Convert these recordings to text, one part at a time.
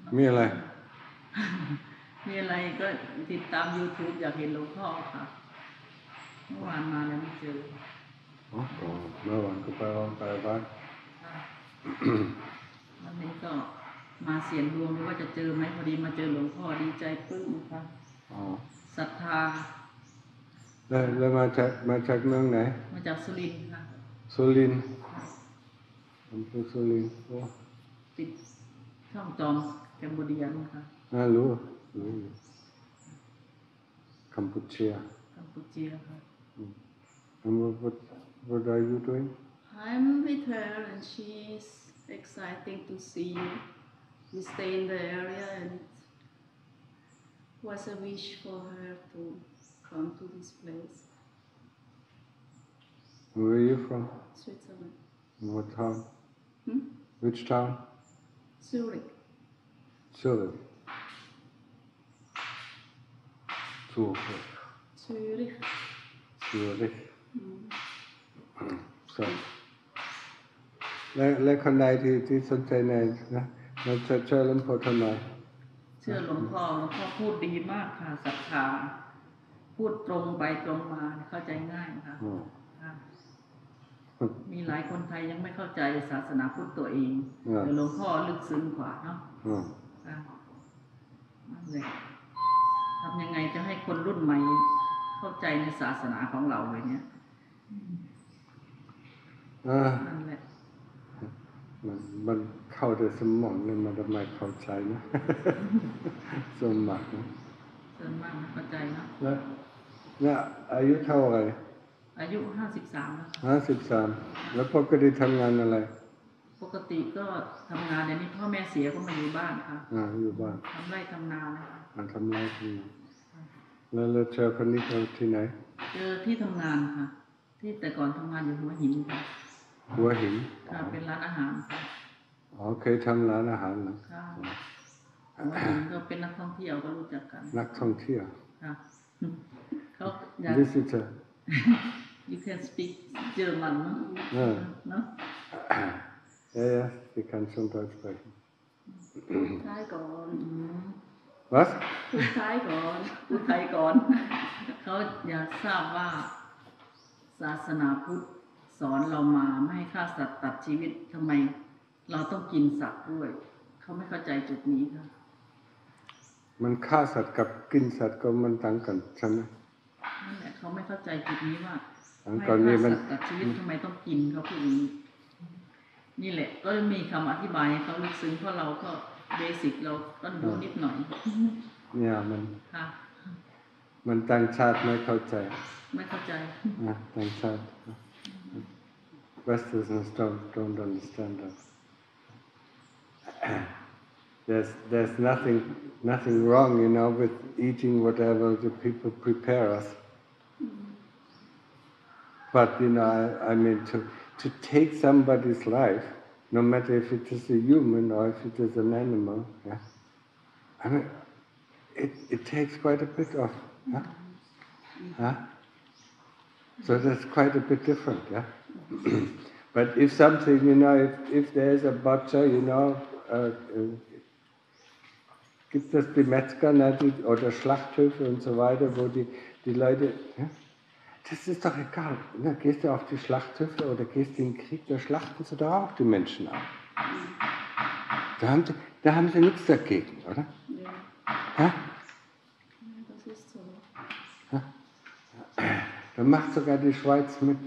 มีอะไรมีอะไรก็ติดตาม YouTube อยากเห็นหลวงพ่อค่ะเมื่อวานมาแล้วไม่เจออ๋อเมื่อวานก็ไปวัดวันนี้ก็มาเสี่ยงดวงว่าจะเจอไหมพอดีมาเจอหลวงพ่อดีใจปลื้มค่ะศรัทธาแล้วมาจากเมืองไหนมาจากสุรินทร์ค่ะสุรินทร์อำเภอสุรินทร์ติดช่องจอมแคมโบเดียนะคะรู้กัมพูชีค่ะ And what are you doing? I'm with her and she's exciting to see you. We stay in the area and it was a wish for her to come to this place. Where are you from? Switzerland. What town? Which town? Zurich. Zurich.และคนใดที่สนใจในนะเราจะเชื่อหลวงพ่อทำไมเชื่อหลวงพ่อพูดดีมากค่ะศรัทธาพูดตรงไปตรงมาเข้าใจง่ายค่ะมีหลายคนไทยยังไม่เข้าใจศาสนาพุทธตัวเองแต่หลวงพ่อลึกซึ้งกว่าเนาะนั่นแหละทำยังไงจะให้คนรุ่นใหม่เข้าใจในศาสนาของเราเลยเนี่ยนั่นแหละมันเข้าแต่สมองเนี่ยมันทำไมเข้าใจนะส่วนมากนะเข้าใจนะแล้วอายุเท่าไหร่อายุ53แล้ว 53แล้วปกติทำงานอะไรปกติก็ทำงานเนี่ยนี่พ่อแม่เสียก็มาอยู่บ้านค่ะอยู่บ้านทำไร่ทำนานะคะทำไร่ทำนาแล้วเจอคนนี้ที่ไหนเจอที่ทำงานค่ะที่แต่ก่อนทำงานอยู่หัวหินค่ะหัวหินค่ะเป็นร้านอาหารค่ะเคยทำร้านอาหารนะค่ะหัวหินก็เป็นนักท่องเที่ยวก็รู้จักกันนักท่องเที่ยวค่ะเขาอยาก visitor you can speak German no ja sie kann schon Deutsch sprechen พูดไทยก่อน was พูดไทยก่อนเขาอยากทราบว่าศาสนาพุทธสอนเรามาไม่ให้ฆ่าสัตว์ตัดชีวิตทำไมเราต้องกินสัตว์ด้วยเขาไม่เข้าใจจุดนี้ค่ะมันฆ่าสัตว์กับกินสัตว์ก็มันต่างกันใช่ไหมนั่นแหละเขาไม่เข้าใจจุดนี้ว่าไม่ฆ่าสัตว์ตัดชีวิตทำไมต้องกินเขาพูดอย่างนี้นี่แหละก็มีคำอธิบายให้เขาลึกซึ้งเพราะเราก็เบสิกเราต้องดูนิดหน่อยเนี่ยมันต่างชาติไม่เข้าใจต่างชาติ Westerners don't understand that. There's nothing wrong, with eating whatever the people prepare us. But I mean to take somebody's life, no matter if it is a human or if it is an animal, I mean it takes quite a bit of, So that's quite a bit different, But if something, if there's a butcher, gibt es die Metzger oder Schlachthöfe und so weiter, wo die Leute, das ist doch egal. Gehst du auf die Schlachthöfe oder gehst du in den Krieg, da schlachten sie doch auch die Menschen ab. Da haben sie nichts dagegen, oder? Ja. Das ist so. Da macht sogar die Schweiz mit,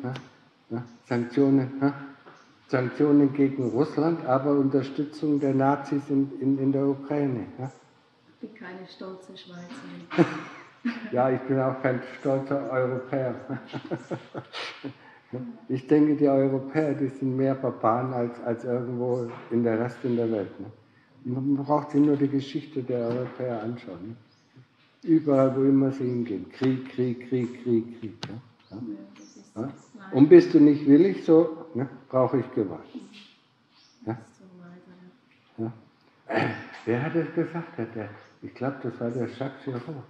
Sanktionen gegen Russland, aber Unterstützung der Nazis in der Ukraine. Ich bin keine stolze Schweizerin. Ja, ich bin auch kein stolzer Europäer. Ich denke, die Europäer, die sind mehr Barbaren als irgendwo in der Rest in der Welt. Man braucht sich nur die Geschichte der Europäer anschauen. Überall, wo immer sie hingehen. Krieg. Ja? Und bist du nicht willig, so brauche ich Gewalt. Ja? Wer hat das gesagt? Ich glaube, das war der Jacques Chirac.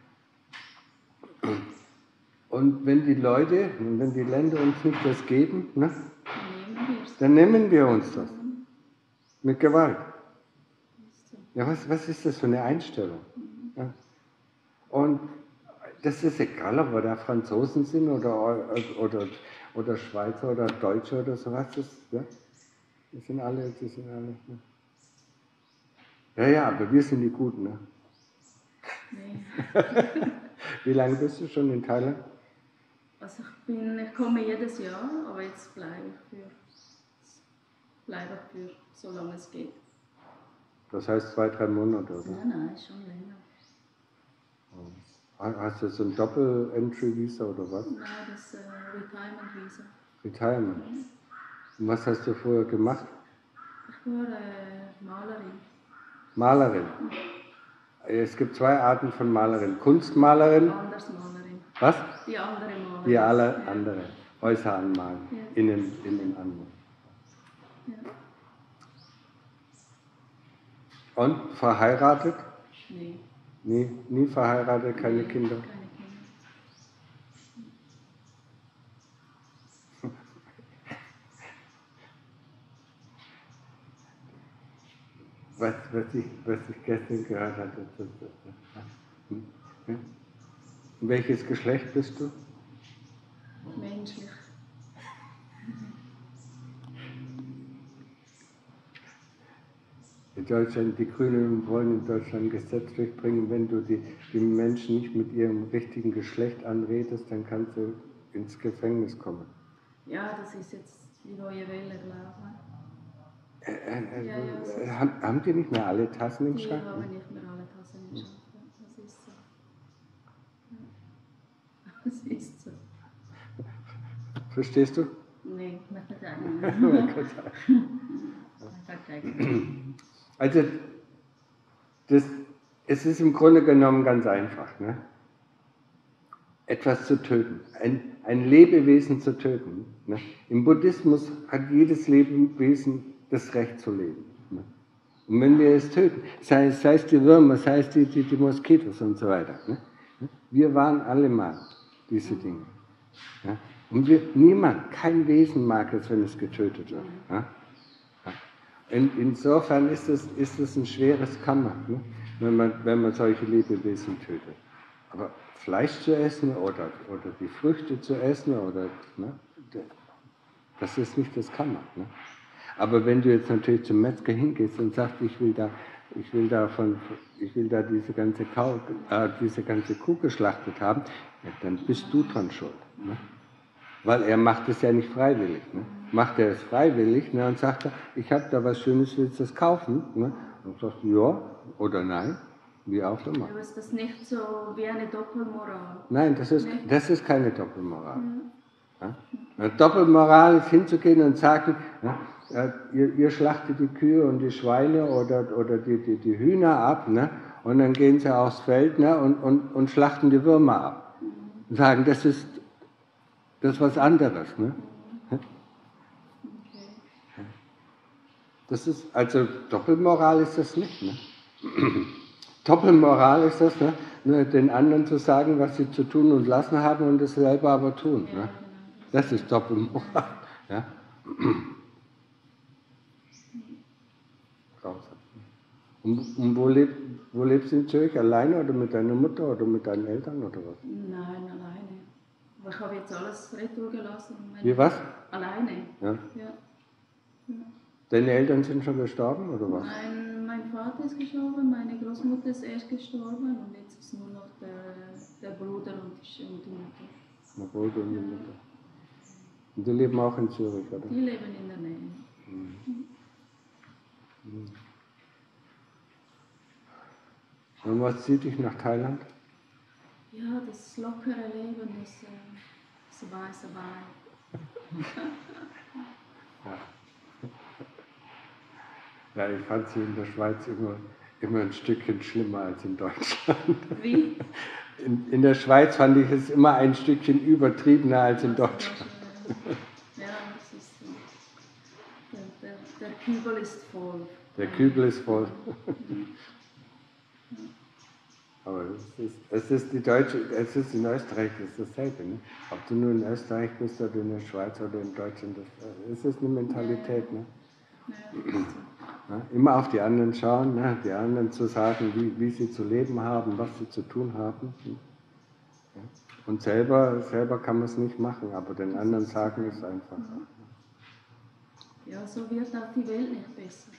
Und wenn die Länder uns nicht das geben, dann nehmen wir uns das. Mit Gewalt. Ja, was ist das für eine Einstellung? Ja. Und das ist egal, ob wir da Franzosen sind oder Schweizer oder Deutsche oder sowas. Die sind alle. Ne? Ja, aber wir sind die Guten. Ne? Nee. Wie lange bist du schon in Thailand? Also ich komme jedes Jahr, aber jetzt bleibe für so lange es geht. Das heißt 2-3 Monate, oder? Nein, schon länger. Hast du so ein Doppel-Entry-Visa oder was? Nein, das Retirement-Visa. Retirement. Und was hast du vorher gemacht? Ich war Malerin. Malerin. Es gibt 2 Arten von Malerin. Kunstmalerin. Andersmalerin. Was? Die andere Malerin. Die alle andere. Äußer anmalen. Ja. Innen anmalen. Ja. Und verheiratet? Nee. Nie verheiratet, keine Kinder. Keine Kinder. Was ich gestern gehört hatte. Welches Geschlecht bist du? Menschlich. In Deutschland, die Grünen wollen in Deutschland ein Gesetz durchbringen, wenn du die Menschen nicht mit ihrem richtigen Geschlecht anredest, dann kannst du ins Gefängnis kommen. Ja, das ist jetzt die neue Welle, glaube ich. Haben die nicht mehr alle Tassen im Schrank? Die haben nicht mehr alle Tassen im Schrank. Das ist so. Ja. Das ist so. Verstehst du? Nee, nicht. Also, es ist im Grunde genommen ganz einfach, ne? Etwas zu töten, ein Lebewesen zu töten. Ne? Im Buddhismus hat jedes Lebewesen das Recht zu leben. Ne? Und wenn wir es töten, sei es die Würmer, sei es die Moskitos und so weiter, ne? Wir waren alle mal diese Dinge. Ja? Und kein Wesen mag es, wenn es getötet wird. Ja? Insofern ist es ein schweres Karma, ne? wenn man solche Lebewesen tötet. Aber Fleisch zu essen oder die Früchte zu essen, ne? Das ist nicht das Karma. Ne? Aber wenn du jetzt natürlich zum Metzger hingehst und sagst, ich will da diese ganze Kuh geschlachtet haben, ja, dann bist du dran schuld. Ne? Weil er macht es ja nicht freiwillig. Ne? Macht er es freiwillig, ne, und sagt, ich habe da was Schönes, willst du das kaufen? Ne? Und sagt, ja oder nein, wie auch immer. Aber ist das nicht so wie eine Doppelmoral? Nein, das ist keine Doppelmoral. Ja? Eine Doppelmoral ist hinzugehen und sagen, ja, ihr schlachtet die Kühe und die Schweine oder die Hühner ab, ne? Und dann gehen sie aufs Feld, ne, und schlachten die Würmer ab. Und sagen, das ist was anderes. Ne? Das ist, also Doppelmoral ist das nicht. Ne? Doppelmoral ist das, ne? Nur den anderen zu sagen, was sie zu tun und lassen haben und es selber aber tun. Ne? Das ist Doppelmoral. Ja? Und wo lebst du in Zürich? Alleine oder mit deiner Mutter oder mit deinen Eltern oder was? Nein, alleine. Aber ich habe jetzt alles retour gelassen. Wie was? Alleine. Ja. Ja. Deine Eltern sind schon gestorben oder was? Mein Vater ist gestorben, meine Großmutter ist erst gestorben und jetzt ist nur noch der Bruder und die Mutter. Der Bruder und die Mutter. Und die leben auch in Zürich, oder? Die leben in der Nähe. Und was zieht dich nach Thailand? Ja, das lockere Leben, das weiße Wein. Ja, ich fand sie in der Schweiz immer ein Stückchen schlimmer als in Deutschland. Wie? In der Schweiz fand ich es immer ein Stückchen übertriebener als in Deutschland. Ja, das ist so. Der Kübel ist voll. Der Kübel ist voll. Aber es ist in Österreich das ist dasselbe. Ne? Ob du nur in Österreich bist oder in der Schweiz oder in Deutschland, es ist eine Mentalität. Ne? Ja, das ist so. Ja, immer auf die anderen schauen, ne? Die anderen zu sagen, wie sie zu leben haben, was sie zu tun haben. Ja. Und selber kann man es nicht machen, aber den anderen sagen es einfach. Ja, so wird auch die Welt nicht besser.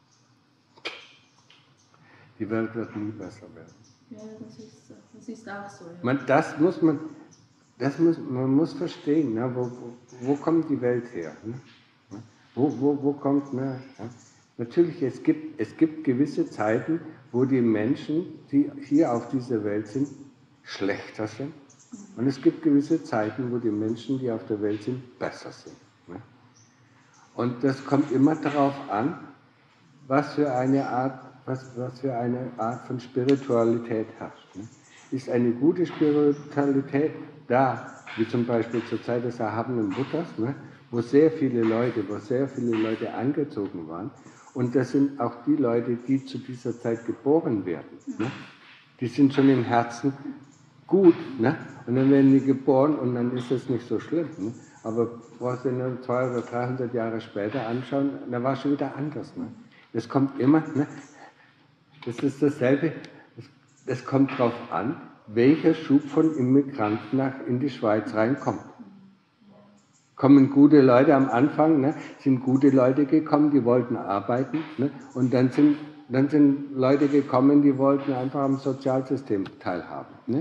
Die Welt wird nie besser werden. Ja, das ist auch so. Ja. Man muss verstehen, ne? Wo kommt die Welt her? Ne? Wo kommt, ne? Ja? Natürlich, es gibt gewisse Zeiten, wo die Menschen, die hier auf dieser Welt sind, schlechter sind. Und es gibt gewisse Zeiten, wo die Menschen, die auf der Welt sind, besser sind. Ne? Und das kommt immer darauf an, was für eine Art von Spiritualität herrscht. Ne? Ist eine gute Spiritualität da, wie zum Beispiel zur Zeit des erhabenen Buddhas, ne? wo sehr viele Leute angezogen waren. Und das sind auch die Leute, die zu dieser Zeit geboren werden. Ne? Die sind schon im Herzen gut. Ne? Und dann werden die geboren und dann ist das nicht so schlimm. Ne? Aber brauchst du nur 200 oder 300 Jahre später anschauen, da war es schon wieder anders. Ne? Das kommt immer, ne? Das ist dasselbe, es kommt darauf an, welcher Schub von Immigranten in die Schweiz reinkommt. Kommen gute Leute am Anfang, ne? Sind gute Leute gekommen, die wollten arbeiten, ne? Und dann sind Leute gekommen, die wollten einfach am Sozialsystem teilhaben. Ne?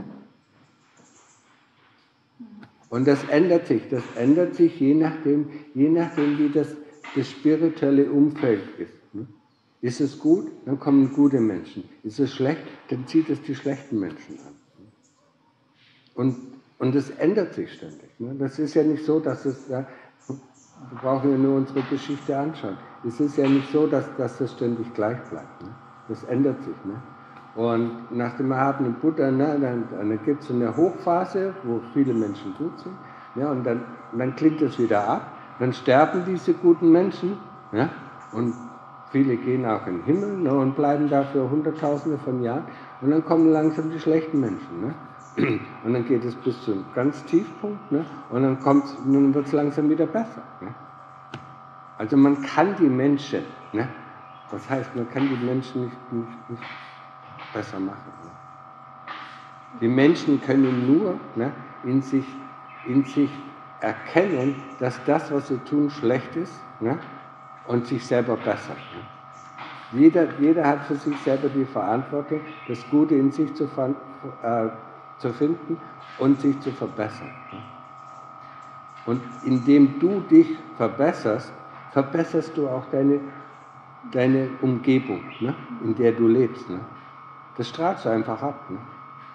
Und das ändert sich je nachdem wie das spirituelle Umfeld ist. Ne? Ist es gut, dann kommen gute Menschen. Ist es schlecht, dann zieht es die schlechten Menschen an. Und es ändert sich ständig. Ne? Das ist ja nicht so, dass es, ja, wir brauchen ja nur unsere Geschichte anschauen. Es ist ja nicht so, dass das ständig gleich bleibt. Ne? Das ändert sich. Ne? Und nach dem erhabenen Buddha, ne, dann gibt es eine Hochphase, wo viele Menschen gut sind. Ja, und dann klingt es wieder ab. Dann sterben diese guten Menschen. Ja, und viele gehen auch in den Himmel, ne, und bleiben da für Hunderttausende von Jahren. Und dann kommen langsam die schlechten Menschen. Ne? Und dann geht es bis zum ganz Tiefpunkt. Ne? Und dann wird es langsam wieder besser. Ne? Also man kann die Menschen, ne? Das heißt, man kann die Menschen nicht besser machen. Ne? Die Menschen können nur, ne, in sich erkennen, dass das, was sie tun, schlecht ist, ne, und sich selber bessern. Ne? Jeder hat für sich selber die Verantwortung, das Gute in sich zu finden und sich zu verbessern. Ne? Und indem du dich verbesserst, verbesserst du auch deine Umgebung, ne, in der du lebst. Ne? Das strahlst du einfach ab. Ne?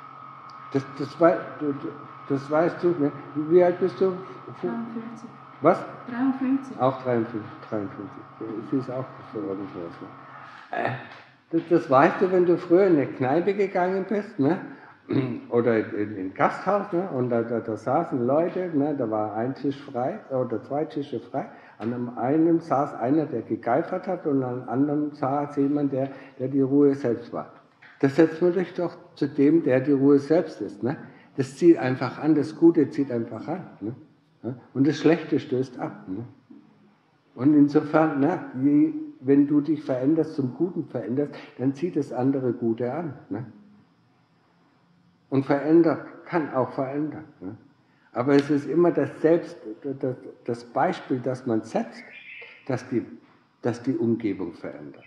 Das weißt du. Ne? Wie alt bist du? 53. Was? 53. Auch 53. Sie ist auch so irgendwas. Ne? Das weißt du, wenn du früher in eine Kneipe gegangen bist, ne? Oder in ein Gasthaus, ne? Und da saßen Leute, ne? Da war ein Tisch frei oder 2 Tische frei. An einem saß einer, der gegeifert hat, und an einem anderen saß jemand, der die Ruhe selbst war. Das setzt man sich doch zu dem, der die Ruhe selbst ist. Ne? Das zieht einfach an, das Gute zieht einfach an. Ne? Und das Schlechte stößt ab. Ne? Und insofern, ne, wenn du dich veränderst, zum Guten veränderst, dann zieht das andere Gute an. Ne? Und kann auch verändern. Ne? Aber es ist immer das Beispiel, das man setzt, das die Umgebung verändert.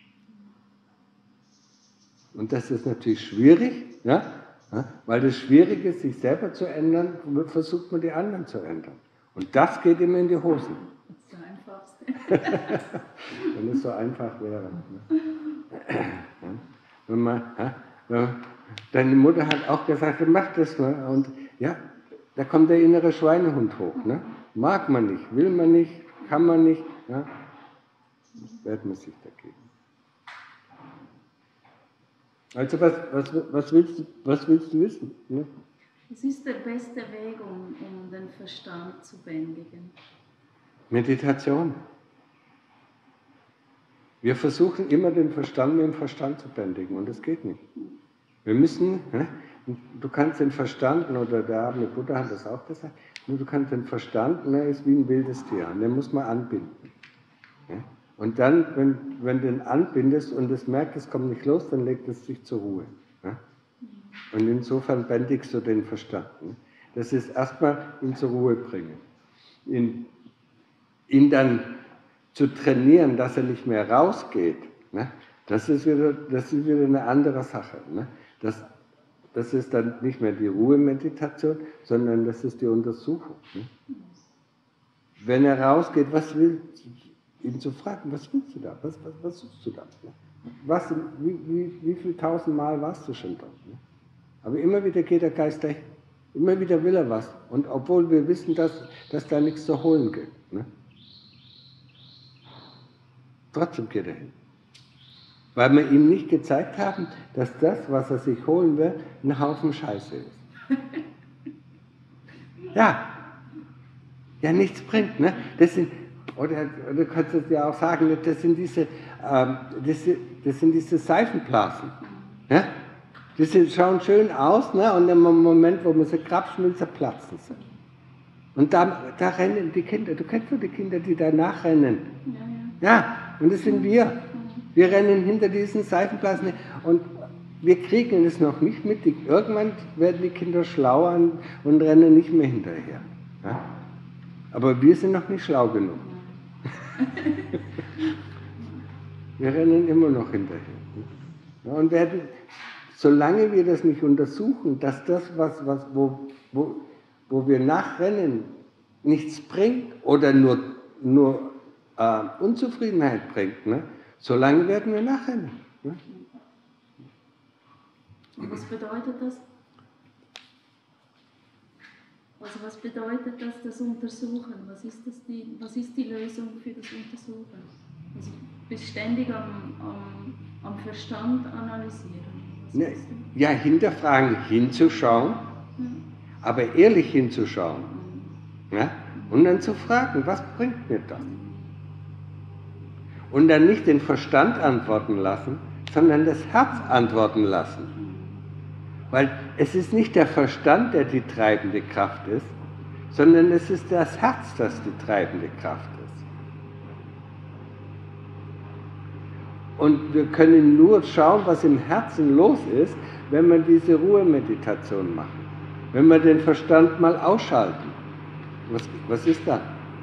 Und das ist natürlich schwierig, ja? Weil das Schwierige ist, sich selber zu ändern, versucht man die anderen zu ändern. Und das geht immer in die Hosen. Das ist das Einfachste. Wenn es so einfach wäre. Deine Mutter hat auch gesagt, mach das mal. Und ja, da kommt der innere Schweinehund hoch. Ne? Mag man nicht, will man nicht, kann man nicht. Ja? Wehrt man sich dagegen. Also was willst du wissen? Ne? Was ist der beste Weg, um den Verstand zu bändigen? Meditation. Wir versuchen immer den Verstand mit dem Verstand zu bändigen und das geht nicht. Wir müssen, du kannst den Verstand, oder der erhabene Buddha hat das auch gesagt, du kannst den Verstand, ist wie ein wildes Tier, den muss man anbinden. Und dann, wenn du ihn anbindest und es merkt, es kommt nicht los, dann legt es sich zur Ruhe. Ne? Und insofern bändigst du den Verstand. Ne? Das ist erstmal ihn zur Ruhe bringen. Ihn dann zu trainieren, dass er nicht mehr rausgeht, ne? Das ist wieder eine andere Sache. Ne? Das ist dann nicht mehr die Ruhemeditation, sondern das ist die Untersuchung. Ne? Wenn er rausgeht, ihn zu fragen, was willst du da? Was suchst du da? Wie viel tausendmal warst du schon dort? Ne? Aber immer wieder geht der Geist dahin. Immer wieder will er was. Und obwohl wir wissen, dass da nichts zu holen gibt. Ne? Trotzdem geht er hin. Weil wir ihm nicht gezeigt haben, dass das, was er sich holen will, ein Haufen Scheiße ist. Ja, nichts bringt. Ne? Das sind, oder du kannst es ja auch sagen, das sind diese Seifenblasen. Ne? Die schauen schön aus, ne? Und im Moment, wo man sie krapschen will, zerplatzen sie. Und da rennen die Kinder, du kennst doch die Kinder, die da nachrennen. Ja, und das sind wir. Wir rennen hinter diesen Seifenblasen und wir kriegen es noch nicht mit. Irgendwann werden die Kinder schlauer und rennen nicht mehr hinterher. Ja? Aber wir sind noch nicht schlau genug. Wir rennen immer noch hinterher. Ja, und solange wir das nicht untersuchen, dass das, wo wir nachrennen, nichts bringt oder nur Unzufriedenheit bringt, ne? Solange werden wir nachrennen. Ne? Und was bedeutet das? Also was bedeutet das Untersuchen? Was ist die Lösung für das Untersuchen? Also du bist ständig am Verstand analysieren. Ja, hinterfragen, hinzuschauen, aber ehrlich hinzuschauen. Ja? Und dann zu fragen, was bringt mir das? Und dann nicht den Verstand antworten lassen, sondern das Herz antworten lassen. Weil es ist nicht der Verstand, der die treibende Kraft ist, sondern es ist das Herz, das die treibende Kraft ist. Und wir können nur schauen, was im Herzen los ist, wenn wir diese Ruhemeditation machen. Wenn wir den Verstand mal ausschalten. Was ist da?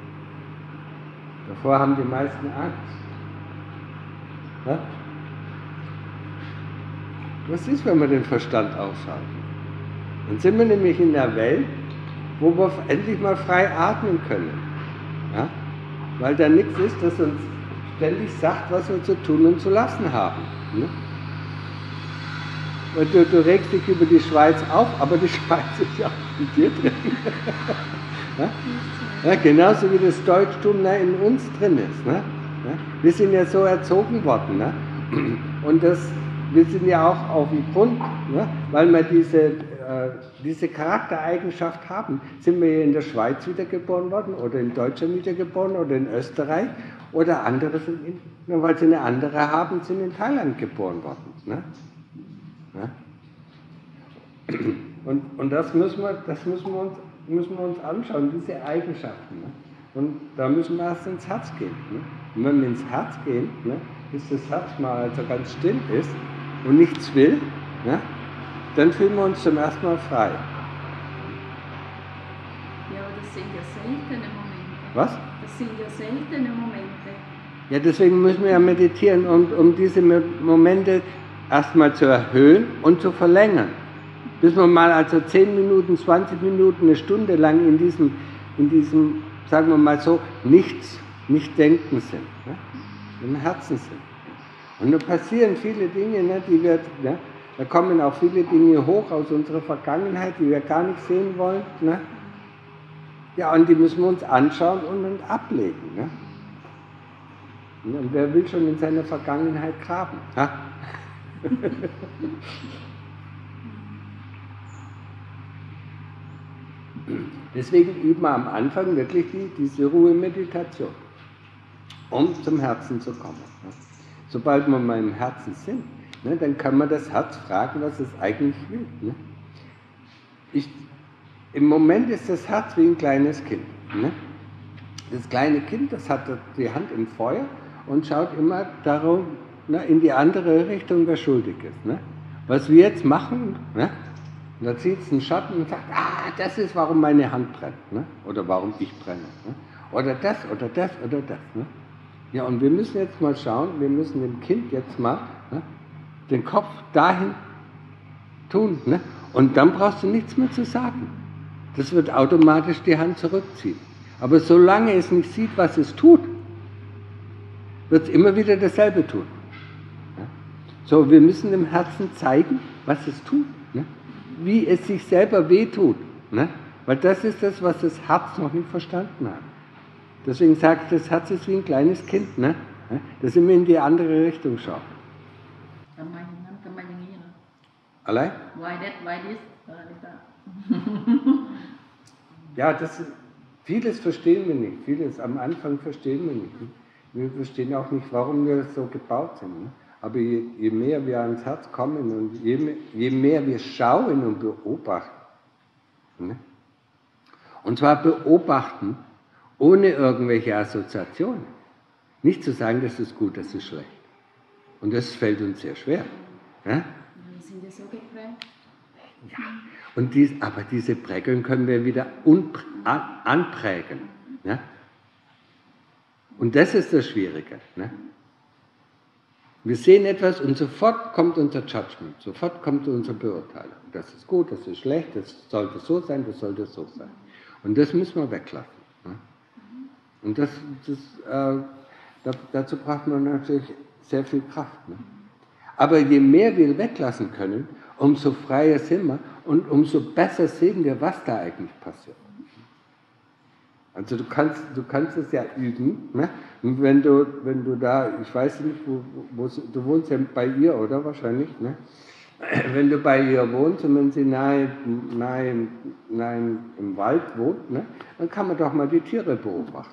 Davor haben die meisten Angst. Ja? Was ist, wenn wir den Verstand ausschalten? Dann sind wir nämlich in der Welt, wo wir endlich mal frei atmen können. Ja? Weil da nichts ist, das uns ständig sagt, was wir zu tun und zu lassen haben. Ne? Und du regst dich über die Schweiz auf, aber die Schweiz ist ja auch in dir drin. Ja? Ja, genauso wie das Deutschtum in uns drin ist. Ne? Ja? Wir sind ja so erzogen worden. Ne? Und wir sind ja auch auf dem Grund, ne? Weil wir diese Charaktereigenschaft haben, sind wir in der Schweiz wiedergeboren worden oder in Deutschland wiedergeboren oder in Österreich oder andere sind, weil sie eine andere haben, sind in Thailand geboren worden. Ne? Ja? Und das müssen wir uns anschauen, diese Eigenschaften. Ne? Und da müssen wir erst ins Herz gehen. Ne? Und wenn wir ins Herz gehen, ne, bis das Herz mal also ganz still ist und nichts will, ne, dann fühlen wir uns zum ersten Mal frei. Ja, aber das sind ja seltene Momente. Was? Das sind ja seltene Momente. Ja, deswegen müssen wir ja meditieren, um diese Momente erstmal zu erhöhen und zu verlängern. Bis wir mal also 10 Minuten, 20 Minuten, eine Stunde lang in diesem, sagen wir mal so, nicht denken sind, ne? Im Herzen sind. Und da passieren viele Dinge, ne, da kommen auch viele Dinge hoch aus unserer Vergangenheit, die wir gar nicht sehen wollen. Ne? Ja, und die müssen wir uns anschauen und dann ablegen. Ne? Und wer will schon in seiner Vergangenheit graben? Ha? Deswegen üben wir am Anfang wirklich diese Ruhemeditation, um zum Herzen zu kommen. Sobald wir mal im Herzen sind, ne, dann kann man das Herz fragen, was es eigentlich will. Ne? Im Moment ist das Herz wie ein kleines Kind. Ne? Das kleine Kind, das hat die Hand im Feuer und schaut immer darum, ne, in die andere Richtung, wer schuldig ist. Ne? Was wir jetzt machen, ne? Und da zieht es einen Schatten und sagt, das ist, warum meine Hand brennt, ne? Oder warum ich brenne. Ne? Oder das, oder das, oder das. Ne? Ja, und wir müssen jetzt mal schauen, wir müssen dem Kind jetzt mal, ne, den Kopf dahin tun. Ne? Und dann brauchst du nichts mehr zu sagen. Das wird automatisch die Hand zurückziehen. Aber solange es nicht sieht, was es tut, wird es immer wieder dasselbe tun. Ja? So, wir müssen dem Herzen zeigen, was es tut. Ne? Wie es sich selber wehtut. Ne? Weil das ist das, was das Herz noch nicht verstanden hat. Deswegen sage ich, das Herz ist wie ein kleines Kind, ne? Das immer in die andere Richtung schaut. Allein? Why that, why this? Ja, vieles verstehen wir nicht. Vieles am Anfang verstehen wir nicht. Wir verstehen auch nicht, warum wir so gebaut sind. Ne? Aber je mehr wir ans Herz kommen und je mehr wir schauen und beobachten, ne? Und zwar beobachten, ohne irgendwelche Assoziationen. Nicht zu sagen, das ist gut, das ist schlecht. Und das fällt uns sehr schwer. Ja? Wir sind ja so geprägt. Ja, und aber diese Prägung können wir wieder anprägen. Ja? Und das ist das Schwierige. Ne? Wir sehen etwas und sofort kommt unser Judgment, sofort kommt unsere Beurteilung. Das ist gut, das ist schlecht, das sollte so sein, das sollte so sein. Und das müssen wir weglassen. Ne? Und dazu braucht man natürlich sehr viel Kraft. Ne? Aber je mehr wir weglassen können, umso freier sind wir und umso besser sehen wir, was da eigentlich passiert. Also du kannst es ja üben. Ne? Und wenn du da, ich weiß nicht, du wohnst ja bei ihr, oder wahrscheinlich, ne? Wenn du bei ihr wohnst und wenn sie nahe im Wald wohnt, ne? Dann kann man doch mal die Tiere beobachten.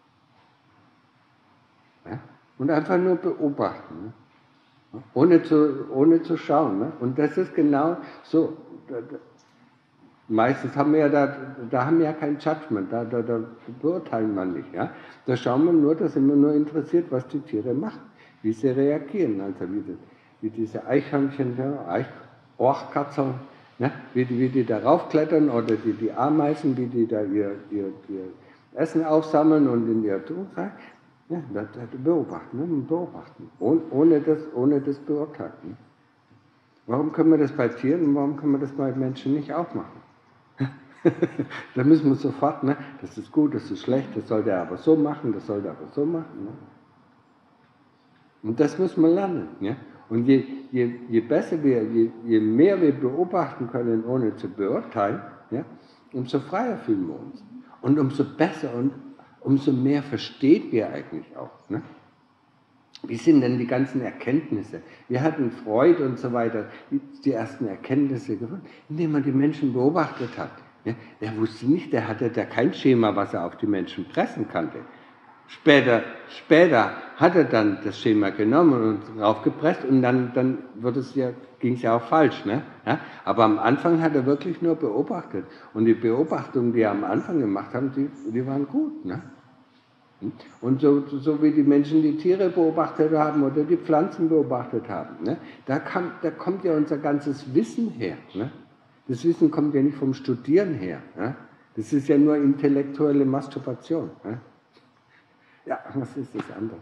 Ja? Und einfach nur beobachten. Ne? Ohne zu schauen. Ne? Und das ist genau so. Meistens haben wir ja da haben wir ja kein Judgment, da beurteilen wir nicht. Ja? Da schauen wir nur, da sind wir nur interessiert, was die Tiere machen, wie sie reagieren. Also wie diese Eichhörnchen, ja, Orchkatzer, ne? wie die da raufklettern oder die Ameisen, wie die da ihr Essen aufsammeln und in ihr Tuch rein. Ja, das beobachten, ne? Beobachten, ohne das beurteilen. Ne? Warum können wir das bei Tieren und warum können wir das bei Menschen nicht auch machen? Da müssen wir sofort, ne? Das ist gut, das ist schlecht, das soll der aber so machen, das soll der aber so machen. Ne? Und das müssen wir lernen. Ja? Und je besser je mehr wir beobachten können, ohne zu beurteilen, ja, umso freier fühlen wir uns. Und umso besser und umso mehr verstehen wir eigentlich auch. Ne? Wie sind denn die ganzen Erkenntnisse? Wir hatten Freud und so weiter, die ersten Erkenntnisse gefunden, indem man die Menschen beobachtet hat. Ja, der wusste nicht, der hatte da kein Schema, was er auf die Menschen pressen konnte. Später hat er dann das Schema genommen und draufgepresst und dann ging es ja auch falsch. Ne? Ja? Aber am Anfang hat er wirklich nur beobachtet. Und die Beobachtungen, die er am Anfang gemacht haben, die waren gut. Ne? Und so wie die Menschen die Tiere beobachtet haben oder die Pflanzen beobachtet haben, ne? Da kommt ja unser ganzes Wissen her. Ne? Das Wissen kommt ja nicht vom Studieren her. Ne? Das ist ja nur intellektuelle Masturbation. Ne? Ja, was ist das anders?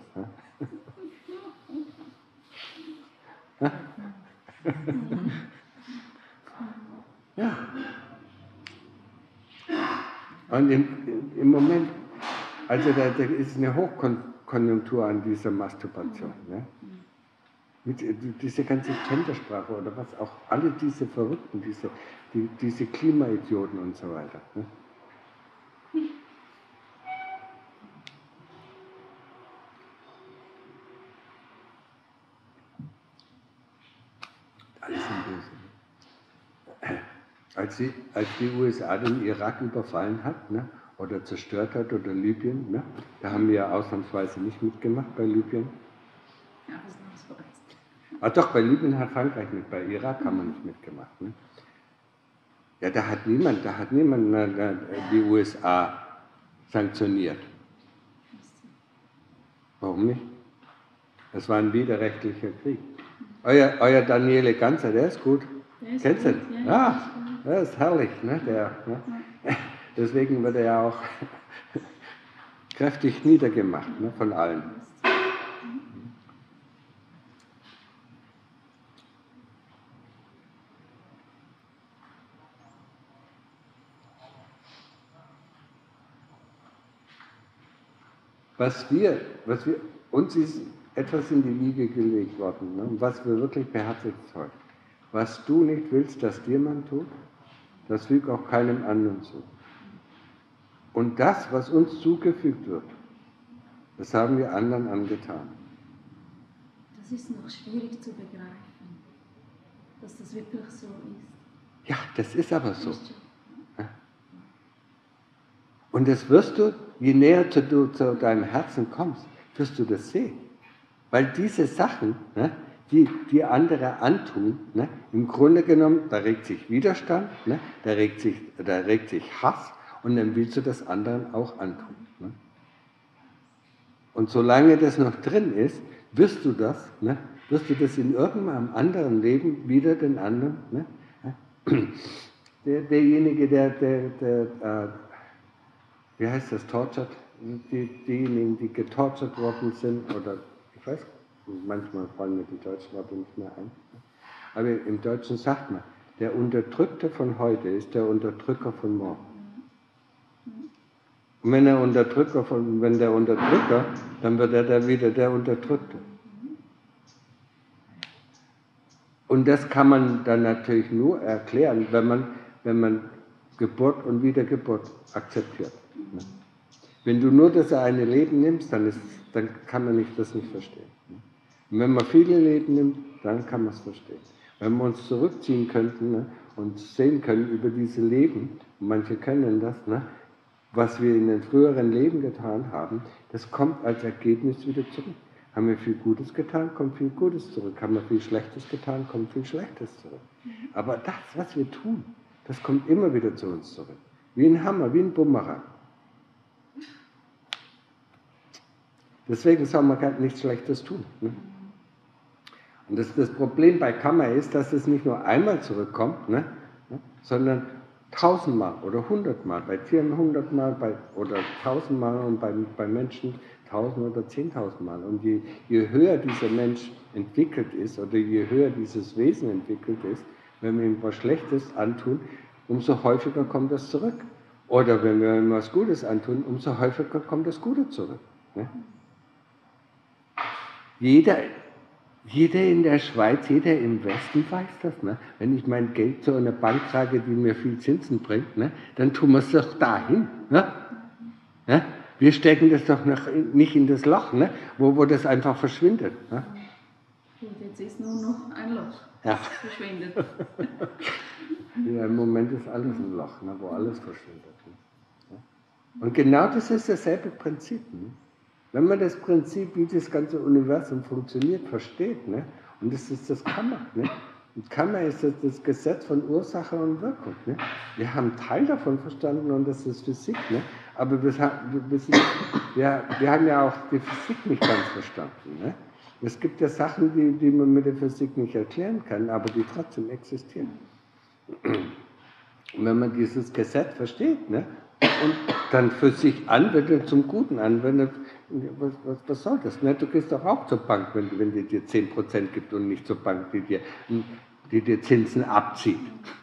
Ne? Ja. Und im Moment, also da ist eine Hochkonjunktur an dieser Masturbation. Ne? Diese ganze Gendersprache oder was auch, alle diese Verrückten, diese Klimaidioten und so weiter. Ne? Alles im Bösen. Als die USA den Irak überfallen hat, ne, oder zerstört hat, oder Libyen, ne, da haben wir ja ausnahmsweise nicht mitgemacht bei Libyen. Ja, ausnahmsweise. Ah, doch, bei Libyen hat Frankreich mit, bei Irak haben wir nicht mitgemacht. Ne? Ja, da hat niemand die USA sanktioniert. Warum nicht? Das war ein widerrechtlicher Krieg. Euer Daniele Ganzer, der ist gut. Kennst du ihn? Ja, der ist herrlich. Ne? Deswegen wird er ja auch kräftig niedergemacht, ne, von allen. Uns ist etwas in die Wiege gelegt worden, ne, und was wir wirklich beherzigt heute. Was du nicht willst, dass dir man tut, das füg auch keinem anderen zu. Und das, was uns zugefügt wird, das haben wir anderen angetan. Das ist noch schwierig zu begreifen, dass das wirklich so ist. Ja, das ist aber so. Und das wirst du, je näher du zu deinem Herzen kommst, wirst du das sehen. Weil diese Sachen, ne, die andere antun, ne, im Grunde genommen, da regt sich Widerstand, ne, da regt sich Hass und dann willst du das anderen auch antun. Ne. Und solange das noch drin ist, wirst du das in irgendeinem anderen Leben wieder den anderen, ne, derjenige, der wie heißt das, tortured, diejenigen, die getortured worden sind, oder ich weiß, manchmal fallen mir die deutschen Worte nicht mehr ein. Aber im Deutschen sagt man, der Unterdrückte von heute ist der Unterdrücker von morgen. Und wenn der Unterdrücker, dann wird er wieder der Unterdrückte. Und das kann man dann natürlich nur erklären, wenn man Geburt und Wiedergeburt akzeptiert. Wenn du nur das eine Leben nimmst, dann kann man das nicht verstehen. Und wenn man viele Leben nimmt, dann kann man es verstehen. Wenn wir uns zurückziehen könnten, ne, und sehen können über diese Leben, und manche können das, ne, was wir in den früheren Leben getan haben, das kommt als Ergebnis wieder zurück. Haben wir viel Gutes getan, kommt viel Gutes zurück. Haben wir viel Schlechtes getan, kommt viel Schlechtes zurück. Aber das, was wir tun, das kommt immer wieder zu uns zurück. Wie ein Hammer, wie ein Bumerang. Deswegen soll man gar nichts Schlechtes tun. Ne? Und das Problem bei Karma ist, dass es nicht nur einmal zurückkommt, ne, sondern 1000-mal oder 100-mal, bei Tieren 100-mal oder 1000-mal und bei Menschen 1000 oder 10.000-mal. Und je höher dieser Mensch entwickelt ist oder je höher dieses Wesen entwickelt ist, wenn wir ihm was Schlechtes antun, umso häufiger kommt das zurück. Oder wenn wir ihm was Gutes antun, umso häufiger kommt das Gute zurück. Ne? Jeder in der Schweiz, jeder im Westen weiß das. Ne? Wenn ich mein Geld zu einer Bank trage, die mir viel Zinsen bringt, ne, dann tun wir es doch dahin. Ne? Ne? Wir stecken das doch nicht in das Loch, ne, wo das einfach verschwindet. Ne? Und jetzt ist nur noch ein Loch, das verschwindet. Ja, im Moment ist alles ein Loch, ne, wo alles verschwindet. Ne? Und genau das ist dasselbe Prinzip. Ne? Wenn man das Prinzip, wie das ganze Universum funktioniert, versteht, ne? Und das ist das Karma. Ne? Und Karma ist das Gesetz von Ursache und Wirkung. Ne? Wir haben einen Teil davon verstanden und das ist Physik. Ne? Aber wir haben ja auch die Physik nicht ganz verstanden. Ne? Es gibt ja Sachen, die man mit der Physik nicht erklären kann, aber die trotzdem existieren. Und wenn man dieses Gesetz versteht, ne? Und dann für sich anwendet, zum Guten anwendet, was soll das? Ne? Du gehst doch auch zur Bank, wenn die dir 10% gibt und nicht zur Bank, die dir Zinsen abzieht.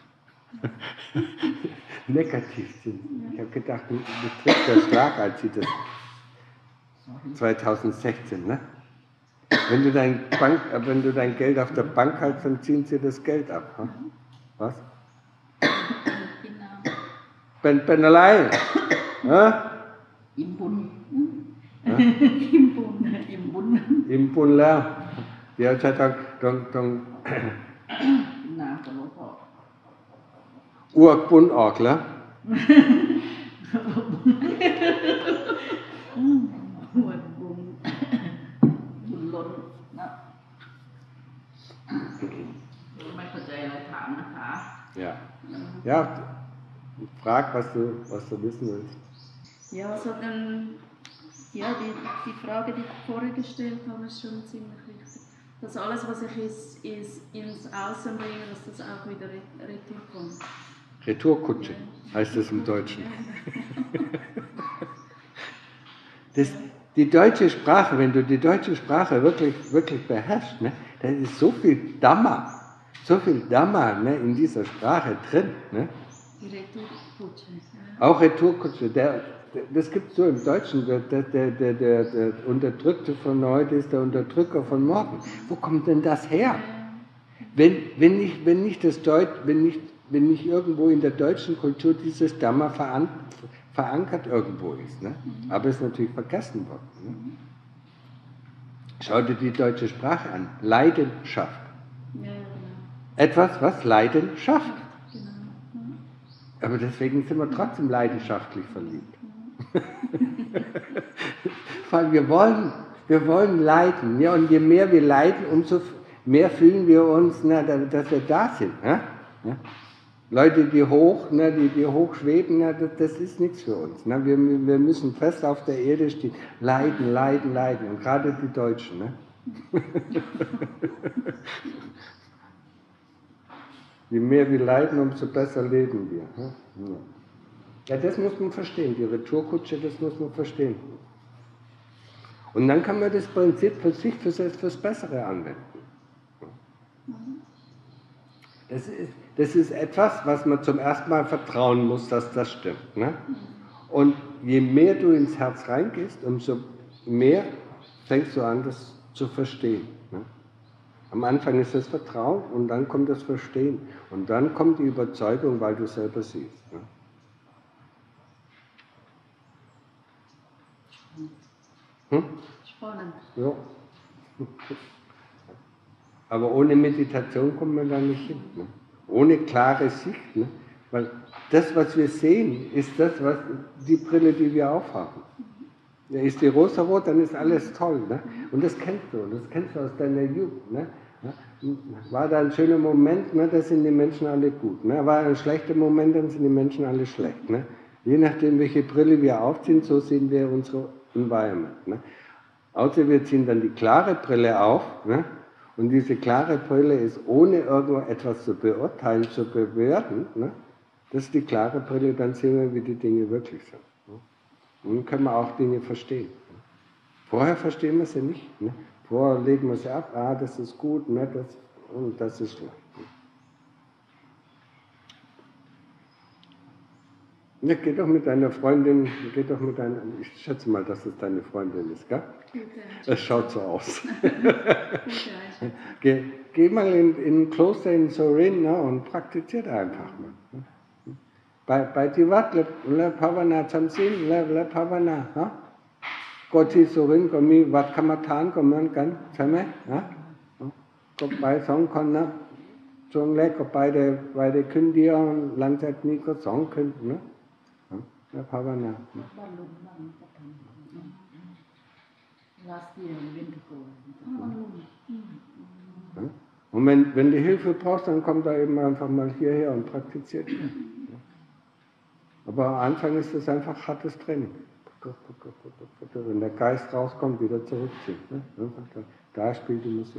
Negativzinsen. Ich habe gedacht, mir trifft der Schlag, als sie das 2016, ne? Wenn du dein Geld auf der Bank hältst, dann ziehen sie das Geld ab. Hm? Was? Penalei. Im Bund. Ja? Im Bund. Im Bundแล้วเดี๋ยวจะต้องน้ำกับหลวงพ่ออ้วกปุ้นออกแล้วหัวบุญล้นนะไม่เข้าใจอะไรถามนะคะ Ja, frag, was du wissen willst. Ja, was hat denn Ja, die Frage, die ich vorher gestellt habe, ist schon ziemlich wichtig. Dass alles, was ich ins Außen bringe, dass das auch wieder retour kommt. Retourkutsche heißt es im Deutschen. Die deutsche Sprache, wenn du die deutsche Sprache wirklich beherrschst, ne, da ist so viel Dhamma, ne, in dieser Sprache drin. Ne? Die Retourkutsche. Auch Retourkutsche. Das gibt es so im Deutschen. Der Unterdrückte von heute ist der Unterdrücker von morgen. Wo kommt denn das her? Wenn nicht irgendwo in der deutschen Kultur dieses Dhamma verankert irgendwo ist. Ne? Aber es ist natürlich vergessen worden. Ne? Schau dir die deutsche Sprache an. Leidenschaft. Ja, genau. Etwas, was Leidenschaft. Genau. Aber deswegen sind wir trotzdem leidenschaftlich verliebt. Weil wir wollen leiden. Ja, und je mehr wir leiden, umso mehr fühlen wir uns, dass wir da sind. Ja? Leute, die hoch schweben, das ist nichts für uns. Wir müssen fest auf der Erde stehen. Leiden, leiden, leiden. Und gerade die Deutschen. Ne? Je mehr wir leiden, umso besser leben wir. Ja, das muss man verstehen. Die Retourkutsche, das muss man verstehen. Und dann kann man das Prinzip für sich, fürs Bessere anwenden. Das ist etwas, was man zum ersten Mal vertrauen muss, dass das stimmt. Ne? Und je mehr du ins Herz reingehst, umso mehr fängst du an, das zu verstehen. Ne? Am Anfang ist das Vertrauen und dann kommt das Verstehen. Und dann kommt die Überzeugung, weil du selber siehst. Ne? Spannend. Ja. Aber ohne Meditation kommt man da nicht hin. Ne? Ohne klare Sicht. Ne? Weil das, was wir sehen, ist die Brille, die wir aufhaben. Ja, ist die rosarot, dann ist alles toll. Ne? Und das kennst du aus deiner Jugend. Ne? War da ein schöner Moment, ne? Da sind die Menschen alle gut. Ne? War ein schlechter Moment, dann sind die Menschen alle schlecht. Ne? Je nachdem, welche Brille wir aufziehen, so sehen wir unsere Environment. Ne? Außer wir ziehen dann die klare Brille auf, ne? Und diese klare Brille ist, ohne irgendetwas zu beurteilen, zu bewerten, ne? Das ist die klare Brille, dann sehen wir, wie die Dinge wirklich sind. Ne? Und dann können wir auch Dinge verstehen. Ne? Vorher verstehen wir sie nicht. Ne? Vorher legen wir sie ab, das ist gut, ne? Und das ist schlecht. Ja, geh doch mit deiner Freundin, ich schätze mal, dass es deine Freundin ist, gell? Es schaut so aus. Geh mal in ein Kloster in Sorin, ne, und praktiziert einfach mal. Bei Tivat, le Pavana Chamsin, le Pavana. Goti Sorin, ko mi Wat Kamathan, ko man kan, ใช่ไหม ก็ไป2 คนนะช่วงแรกก็ไปได้คืนเดียวหลังจากนี้ก็2 คืนนะแล้วภาวนา Last year we went to go. Und wenn du Hilfe brauchst, dann komm da eben einfach mal hierher und praktiziert. Aber am Anfang ist das einfach hartes Training. Wenn der Geist rauskommt, wieder zurückziehen. Da spielt die Musik.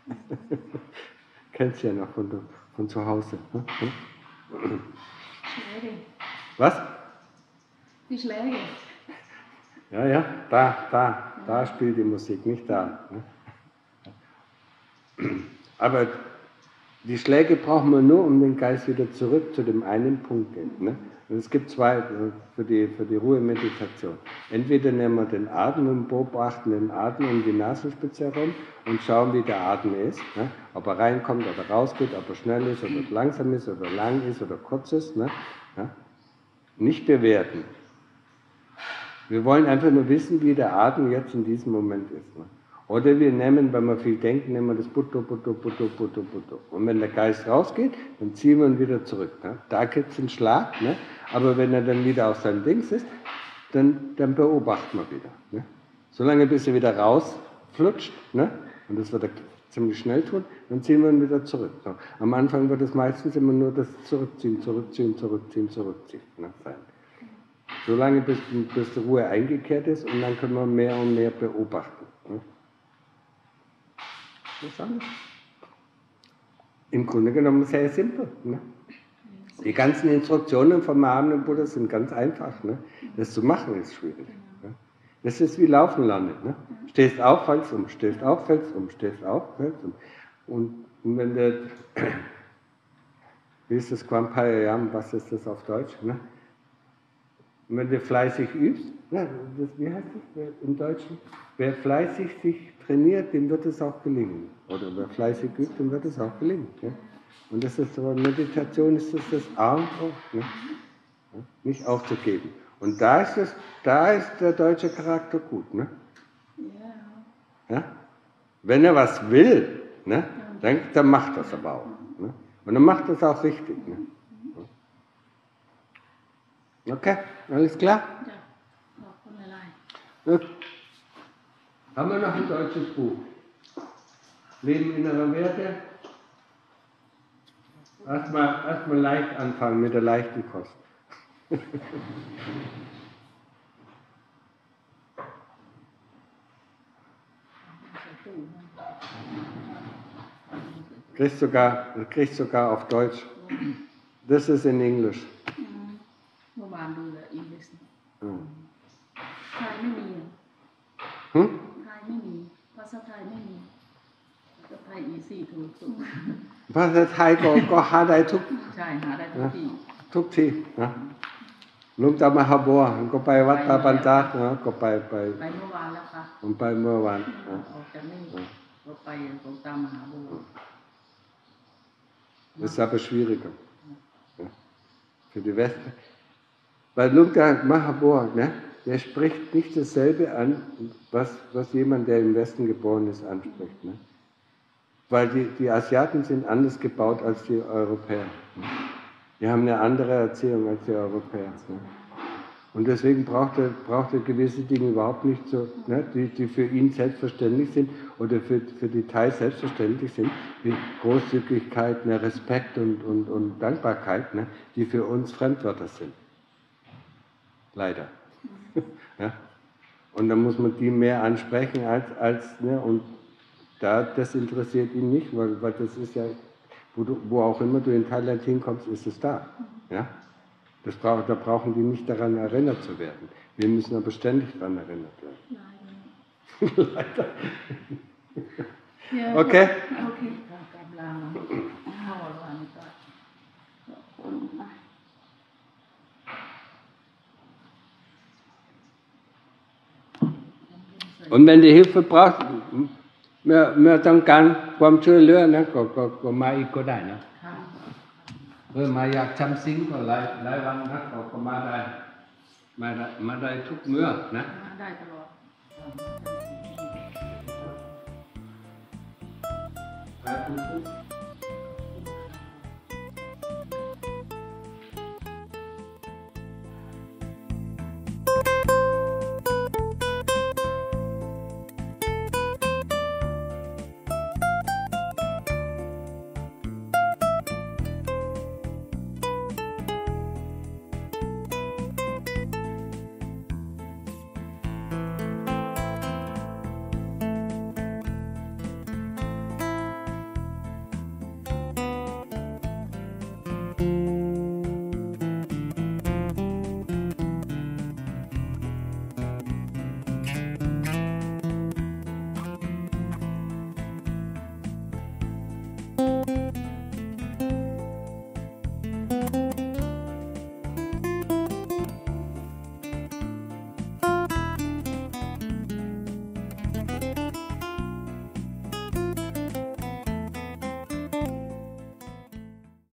Kennst du ja noch von zu Hause. Schläge. Was? Die Schläge. Ja, da spielt die Musik, nicht da. Aber die Schläge brauchen wir nur, um den Geist wieder zurück zu dem einen Punkt zu gehen. Ne? Und es gibt 2 für die Ruhemeditation. Entweder nehmen wir den Atem und beobachten den Atem um die Nasenspitze herum und schauen, wie der Atem ist. Ne? Ob er reinkommt oder rausgeht, ob er schnell ist oder langsam ist oder lang ist oder kurz ist. Ne? Ja? Nicht bewerten. Wir wollen einfach nur wissen, wie der Atem jetzt in diesem Moment ist. Ne? Oder wir nehmen, wenn wir viel denken, nehmen wir das Butto, Butto, Butto, Butto, Butto. Und wenn der Geist rausgeht, dann ziehen wir ihn wieder zurück. Ne? Da gibt es einen Schlag, ne? Aber wenn er dann wieder auf seinem Dings ist, dann beobachten wir wieder. Ne? Solange bis er wieder rausflutscht, ne? Und das wird er ziemlich schnell tun, dann ziehen wir ihn wieder zurück. So. Am Anfang wird es meistens immer nur das Zurückziehen, Zurückziehen, Zurückziehen, Zurückziehen, ne? sein. Solange bis die Ruhe eingekehrt ist und dann können wir mehr und mehr beobachten. Ne? Das ist alles. Im Grunde genommen sehr simpel. Ne? Die ganzen Instruktionen vom erhabenen Buddha sind ganz einfach. Ne? Das zu machen ist schwierig. Ne? Das ist wie Laufen lernen. Ne? Stehst auf, fällst um, stehst auf, fällst um, stehst auf, fällst um. Und wenn der, wie ist das Quampayam, was ist das auf Deutsch? Ne? Und wenn du fleißig übst, ne, wie heißt das im Deutschen? Wer fleißig sich trainiert, dem wird es auch gelingen. Oder wer fleißig übt, dem wird es auch gelingen. Ne? Und das ist aber Meditation ist das A und O. Ne? Nicht aufzugeben. Und da ist der deutsche Charakter gut. Ne? Ja? Wenn er was will, ne, dann macht das aber auch. Ne? Und dann macht das auch richtig. Ne? Okay, alles klar? Ja, Gut. Haben wir noch ein deutsches Buch? Leben innerer Werte? Erstmal leicht anfangen mit der leichten Kost. Kriegst sogar auf Deutsch. This is in English. เมื่อวานดูแลอิงลิสไทยไม่มี ไทยไม่มี ภาษาไทยไม่มีก็ไทยอีซี่ถูกภาษาไทยก็หาได้ทุกใช่หาได้ทุกที่ทุกที่นะลุงจะมาฮาบัวก็ไปวัดตาปัญจานะก็ไปไปเมื่อวานแล้วค่ะผมไปเมื่อวานออกจากนี่ก็ไปหลวงตามหาบัว Das ist aber schwieriger. Ja. Für die Westen. Weil Lunger Mahabor, ne, der spricht nicht dasselbe an, was jemand, der im Westen geboren ist, anspricht. Ne? Weil die Asiaten sind anders gebaut als die Europäer. Ne? Die haben eine andere Erziehung als die Europäer. Ne? Und deswegen braucht er gewisse Dinge überhaupt nicht so, ne, die für ihn selbstverständlich sind oder für die Thai selbstverständlich sind, wie Großzügigkeit, ne, Respekt und Dankbarkeit, ne, die für uns Fremdwörter sind. Leider. Ja? Und dann muss man die mehr ansprechen als ne, und das interessiert ihn nicht, weil das ist ja, wo auch immer du in Thailand hinkommst, ist es da. Ja? Da brauchen die nicht daran erinnert zu werden. Wir müssen aber ständig daran erinnert werden. Leider. Ja, Okay? Okay. กำลังเข้าวันก็ Und wenn du Hilfe brauchst, เมื่อต้องการความช่วยเหลือนะก็มาอีกก็ได้นะค่ะมาอยากทำสิ่งก็หลายวันนะก็มาได้ทุกเมื่อนะได้ตลอดครับ